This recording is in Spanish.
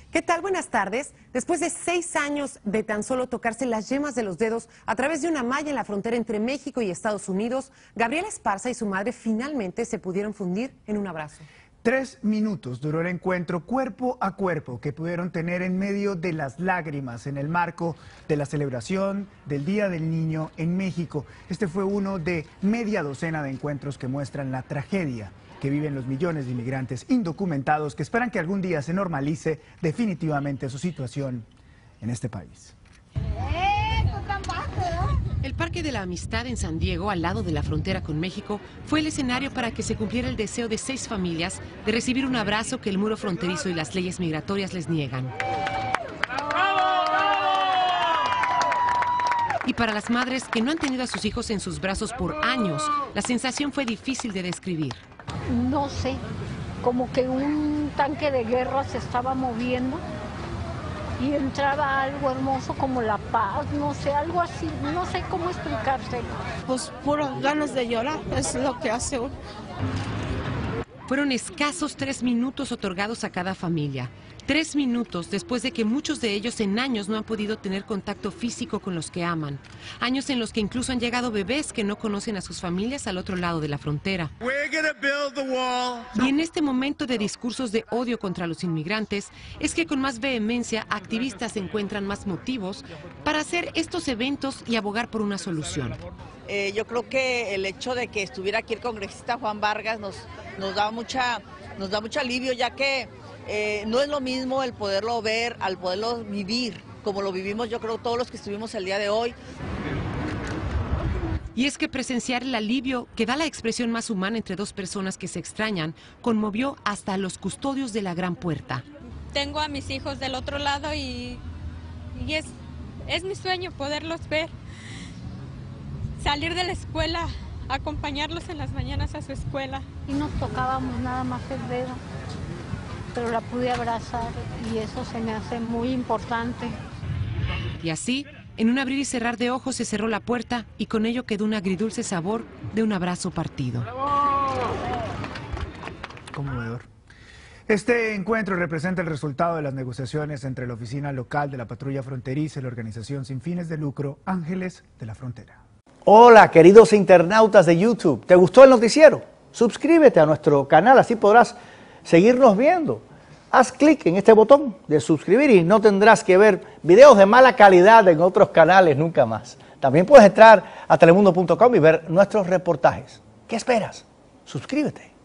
¿Qué tal? Buenas tardes. Después de 6 años de tan solo tocarse las yemas de los dedos a través de una malla en la frontera entre México y Estados Unidos, Gabriela Esparza y su madre finalmente se pudieron fundir en un abrazo. 3 minutos duró el encuentro cuerpo a cuerpo que pudieron tener en medio de las lágrimas en el marco de la celebración del Día del Niño en México. Este fue uno de media docena de encuentros que muestran la tragedia que viven los millones de inmigrantes indocumentados que esperan que algún día se normalice definitivamente su situación en este país. El Parque de la Amistad en San Diego, al lado de la frontera con México, fue el escenario para que se cumpliera el deseo de 6 familias de recibir un abrazo que el muro fronterizo y las leyes migratorias les niegan. Y para las madres que no han tenido a sus hijos en sus brazos por años, la sensación fue difícil de describir. No sé, como que un tanque de guerra se estaba moviendo y entraba algo hermoso como la paz, no sé, algo así, no sé cómo explicárselo. Pues puras ganas de llorar, es lo que hace uno. Fueron escasos 3 minutos otorgados a cada familia. 3 minutos después de que muchos de ellos en años no han podido tener contacto físico con los que aman. Años en los que incluso han llegado bebés que no conocen a sus familias al otro lado de la frontera. Y en este momento de discursos de odio contra los inmigrantes, es que con más vehemencia activistas encuentran más motivos para hacer estos eventos y abogar por una solución. Yo creo que el hecho de que estuviera aquí el congresista Juan Vargas nos da mucho alivio, ya que no es lo mismo el poderlo ver, al poderlo vivir, como lo vivimos yo creo todos los que estuvimos el día de hoy. Y es que presenciar el alivio que da la expresión más humana entre 2 personas que se extrañan conmovió hasta a los custodios de la Gran Puerta. Tengo a mis hijos del otro lado y es mi sueño poderlos ver, salir de la escuela, acompañarlos en las mañanas a su escuela. Y nos tocábamos nada más el dedo, pero la pude abrazar y eso se me hace muy importante. Y así, en un abrir y cerrar de ojos se cerró la puerta y con ello quedó un agridulce sabor de un abrazo partido. Conmovedor. Este encuentro representa el resultado de las negociaciones entre la oficina local de la patrulla fronteriza y la organización sin fines de lucro Ángeles de la Frontera. Hola, queridos internautas de YouTube. ¿Te gustó el noticiero? Suscríbete a nuestro canal, así podrás seguirnos viendo. Haz clic en este botón de suscribir y no tendrás que ver videos de mala calidad en otros canales nunca más. También puedes entrar a telemundo.com y ver nuestros reportajes. ¿Qué esperas? Suscríbete.